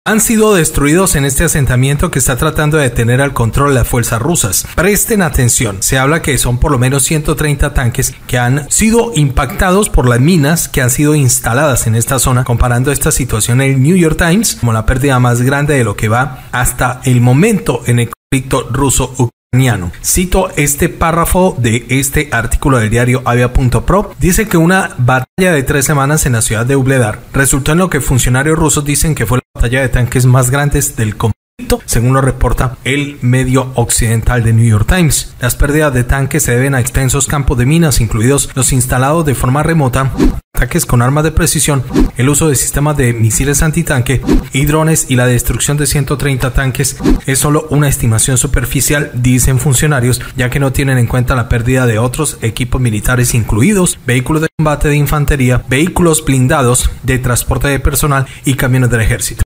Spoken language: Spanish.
han sido destruidos en este asentamiento que está tratando de tener al control de las fuerzas rusas. Presten atención, se habla que son por lo menos 130 tanques que han sido impactados por las minas que han sido instaladas en esta zona, comparando esta situación en el New York Times como la pérdida más grande de lo que va hasta el momento en el conflicto ruso-ucraniano. Cito este párrafo de este artículo del diario Avia.pro. Dice que una batalla de 3 semanas en la ciudad de Vuhledar resultó en lo que funcionarios rusos dicen que fue la batalla de tanques más grandes del conflicto, según lo reporta el medio occidental de New York Times. Las pérdidas de tanques se deben a extensos campos de minas, incluidos los instalados de forma remota, ataques con armas de precisión, el uso de sistemas de misiles antitanque y drones, y la destrucción de 130 tanques es solo una estimación superficial, dicen funcionarios, ya que no tienen en cuenta la pérdida de otros equipos militares, incluidos vehículos de combate de infantería, vehículos blindados, de transporte de personal y camiones del ejército.